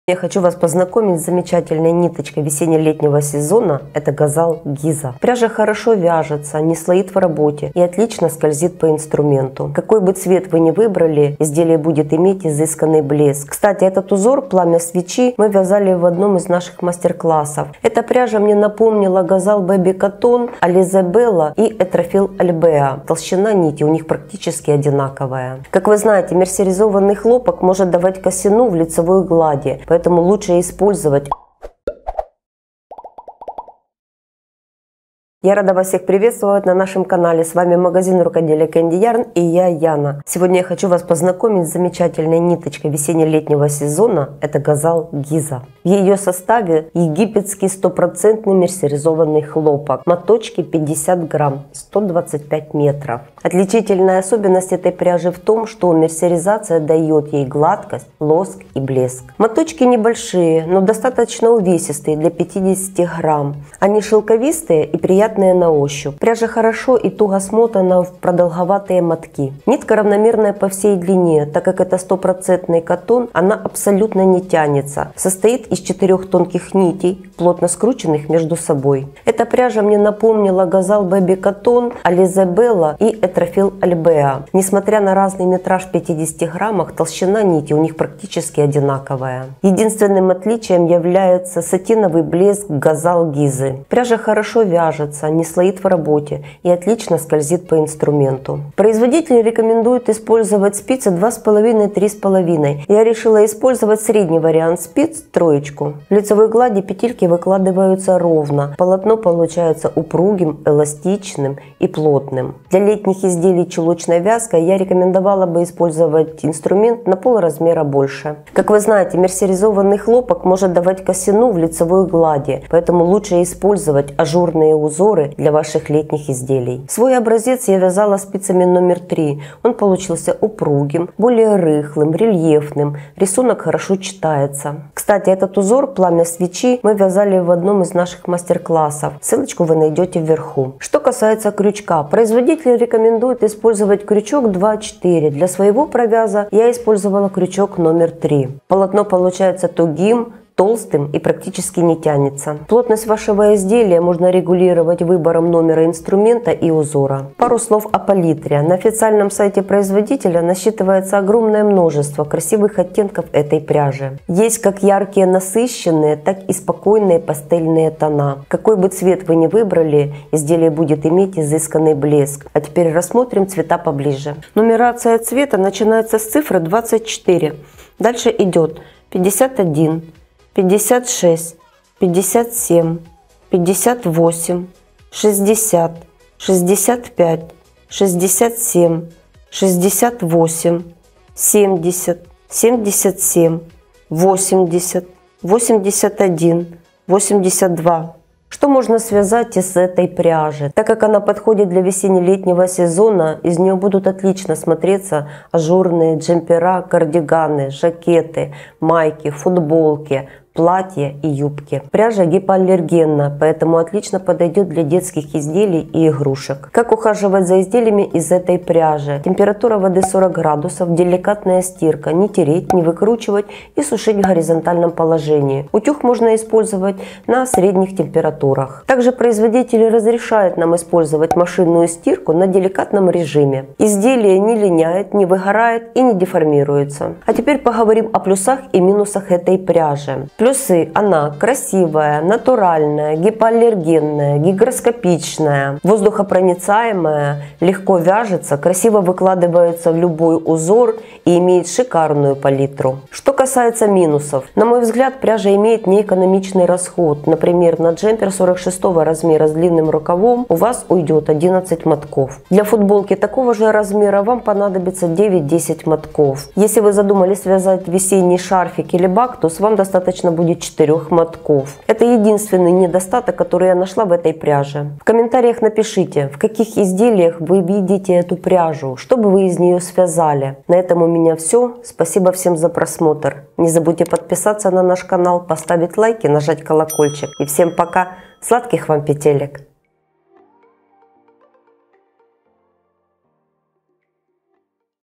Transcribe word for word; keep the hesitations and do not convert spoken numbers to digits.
Я хочу вас познакомить с замечательной ниточкой весенне-летнего сезона. Это Газал Гиза. Пряжа хорошо вяжется, не слоит в работе и отлично скользит по инструменту. Какой бы цвет вы ни выбрали, изделие будет иметь изысканный блеск. Кстати, этот узор «Пламя свечи» мы вязали в одном из наших мастер-классов. Эта пряжа мне напомнила Газал Бэби Катон, Ализабелла и Этрофил Альбеа. Толщина нити у них практически одинаковая. Как вы знаете, мерсеризованный хлопок может давать косину в лицевой глади, поэтому лучше использовать. Я рада вас всех приветствовать на нашем канале. С вами магазин рукоделия Candy Yarn и я, Яна. Сегодня я хочу вас познакомить с замечательной ниточкой весенне-летнего сезона. Это Газал Гиза. В ее составе египетский стопроцентный мерсеризованный хлопок. Моточки пятьдесят грамм, сто двадцать пять метров. Отличительная особенность этой пряжи в том, что мерсеризация дает ей гладкость, лоск и блеск. Моточки небольшие, но достаточно увесистые для пятидесяти грамм. Они шелковистые и приятные на ощупь. Пряжа хорошо и туго смотана в продолговатые мотки. Нитка равномерная по всей длине, так как это стопроцентный катон, она абсолютно не тянется. Состоит из четырех тонких нитей, плотно скрученных между собой. Эта пряжа мне напомнила Газал Бэби Катон, Ализабелла и Этрофил Альбеа. Несмотря на разный метраж в пятидесяти граммах, толщина нити у них практически одинаковая. Единственным отличием является сатиновый блеск Газал Гизы. Пряжа хорошо вяжется, не слоит в работе и отлично скользит по инструменту. Производитель рекомендует использовать спицы два с половиной — три с половиной. Я решила использовать средний вариант спиц, троечку. В лицевой глади петельки выкладываются ровно. Полотно получается упругим, эластичным и плотным. Для летних изделий чулочной вязкой я рекомендовала бы использовать инструмент на полразмера больше. Как вы знаете, мерсеризованный хлопок может давать косину в лицевой глади, поэтому лучше использовать ажурные узоры для ваших летних изделий. Свой образец я вязала спицами номер три. Он получился упругим, более рыхлым, рельефным. Рисунок хорошо читается. Кстати, этот узор «Пламя свечи» мы вязали в одном из наших мастер-классов. Ссылочку вы найдете вверху. Что касается крючка, производитель рекомендует использовать крючок два четыре. Для своего провяза я использовала крючок номер три. Полотно получается тугим, толстым и практически не тянется. Плотность вашего изделия можно регулировать выбором номера инструмента и узора. Пару слов о палитре. На официальном сайте производителя насчитывается огромное множество красивых оттенков этой пряжи. Есть как яркие насыщенные, так и спокойные пастельные тона. Какой бы цвет вы ни выбрали, изделие будет иметь изысканный блеск. А теперь рассмотрим цвета поближе. Нумерация цвета начинается с цифры двадцать четыре. Дальше идет пятьдесят один, пятьдесят шесть, пятьдесят семь, пятьдесят восемь, шестьдесят, шестьдесят пять, шестьдесят семь, шестьдесят восемь, семьдесят, семьдесят семь, восемьдесят, восемьдесят один, восемьдесят два. Что можно связать из этой пряжи? Так как она подходит для весенне-летнего сезона, из нее будут отлично смотреться ажурные джемпера, кардиганы, жакеты, майки, футболки, платья и юбки. Пряжа гипоаллергенна, поэтому отлично подойдет для детских изделий и игрушек. Как ухаживать за изделиями из этой пряжи? Температура воды сорок градусов, деликатная стирка, не тереть, не выкручивать и сушить в горизонтальном положении. Утюг можно использовать на средних температурах. Также производитель разрешает нам использовать машинную стирку на деликатном режиме. Изделие не линяет, не выгорает и не деформируется. А теперь поговорим о плюсах и минусах этой пряжи. Плюсы: она красивая, натуральная, гипоаллергенная, гигроскопичная, воздухопроницаемая, легко вяжется, красиво выкладывается в любой узор и имеет шикарную палитру. Что касается минусов, на мой взгляд, пряжа имеет неэкономичный расход. Например, на джемпер сорок шестого размера с длинным рукавом у вас уйдет одиннадцать мотков. Для футболки такого же размера вам понадобится девять-десять мотков. Если вы задумались связать весенний шарфик или бактус, вам достаточно будет четырёх мотков. Это единственный недостаток, который я нашла в этой пряже. В комментариях напишите, в каких изделиях вы видите эту пряжу, что бы вы из нее связали. На этом у меня все. Спасибо всем за просмотр. Не забудьте подписаться на наш канал, поставить лайк и нажать колокольчик. И всем пока! Сладких вам петелек!